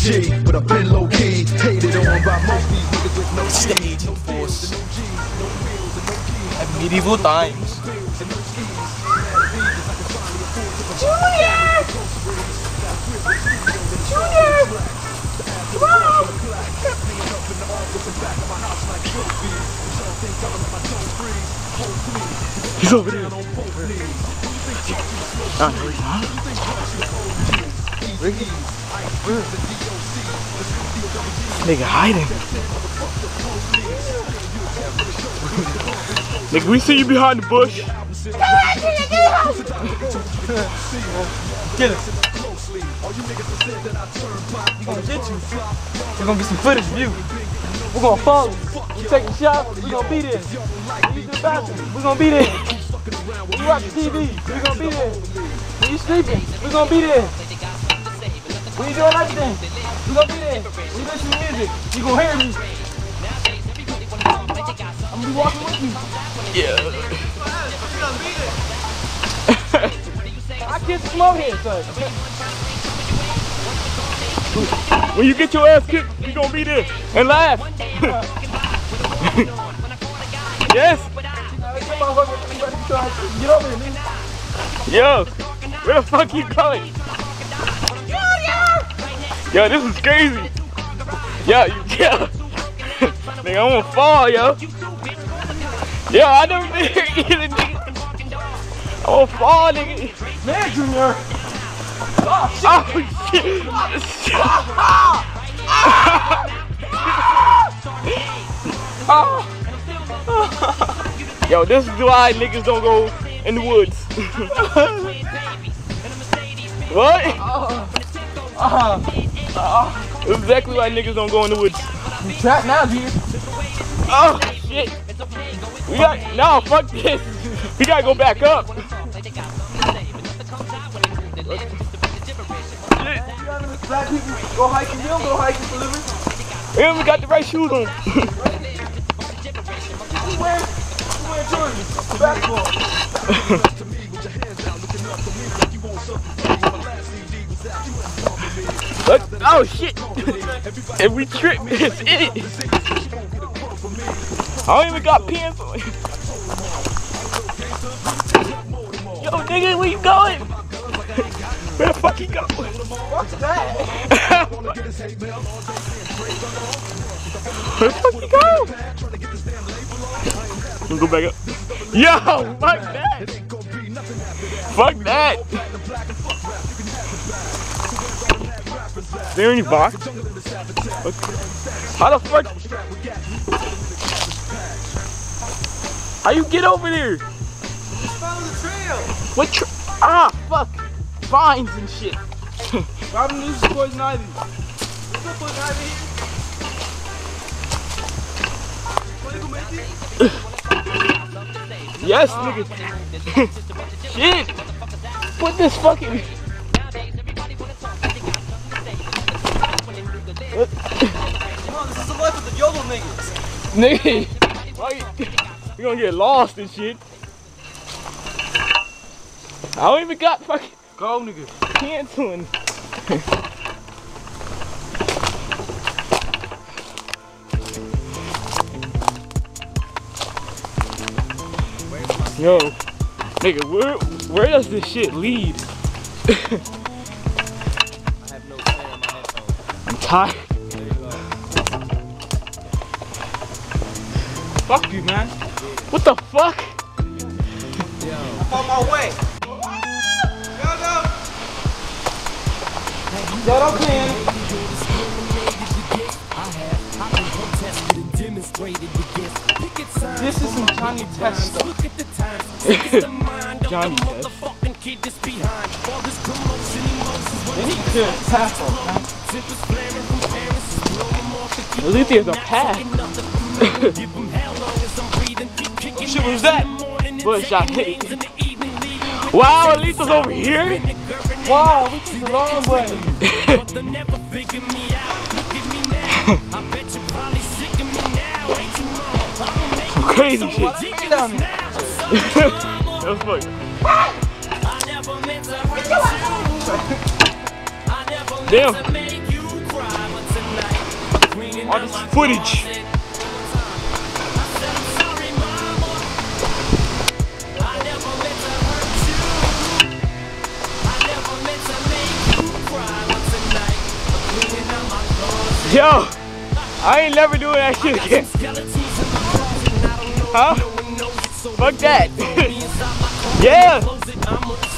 G, but I've been low key, hated on by most these niggas with no It's the aging force at medieval times. Junior! Junior! Come on! He's over there. Ricky. Nigga hiding. Nigga, we see you behind the bush. Get him. We're gonna get you. We're gonna get some footage of you. We're gonna follow. You taking shots, we're gonna be there. You use the bathroom, we're gonna be there. You watch TV, we're gonna be there. When you sleeping, we're gonna be there. When you doing everything, we're gonna be there. When you listen to music, you gonna hear me. I'm gonna be walking with you. Yeah. I can't smoke here, son. When you get your ass kicked, we gonna be there and laugh. Yes. Get over here, man. Yo, where the fuck you going? Yo, this is crazy. Yo, nigga, I'm gonna fall, yo. Yo, I never been here either, nigga. I'm gonna fall, nigga. Man, Junior. Oh, shit. Oh, shit. Yo, this is why niggas don't go in the woods. What? This is exactly why niggas don't go in the woods. You trapped now, dude. Oh, shit. No, fuck this. We gotta go back up. Black people go hiking, we don't go hiking for living. And we got the right shoes on. We wear Jordans, basketball. Look, oh shit! And we trip, it's in it. I don't even got pants on. Yo, nigga, where you going? Where the fuck you going? What's that? Where the fuck you go? Let's go back up. Yo, fuck that! Fuck that! Is there any box? How the fuck? How you get over there? Just follow the trail. What trail? Ah, fuck! Vines and shit. Robin, this is Poison Ivy. What's up, Poison Ivy here? Wanna go make it? Yes, nigga. Shit! Put this fucking... Come on, this is the life of the YOLO niggas. Nigga, why you gonna get lost and shit? I don't even got fucking... Go, nigga. Canceling. Yo, nigga, where does this shit lead? I have no plan on my headphones. I'm tired. There you go. Fuck you, man. What the fuck? Yo. I'm on my way. Go. Yo, don't clean. This is some Johnny Test stuff. Johnny Test. They need to tackle, man. At least there's a path. What shit was that? Bush, I hit it. Wow, at least it's over here. Wow, we took the long way. Some crazy shit. Down here. That's fuck. Damn. all this footage. Yo, I ain't never doing that shit again. Huh? Fuck that. Yeah.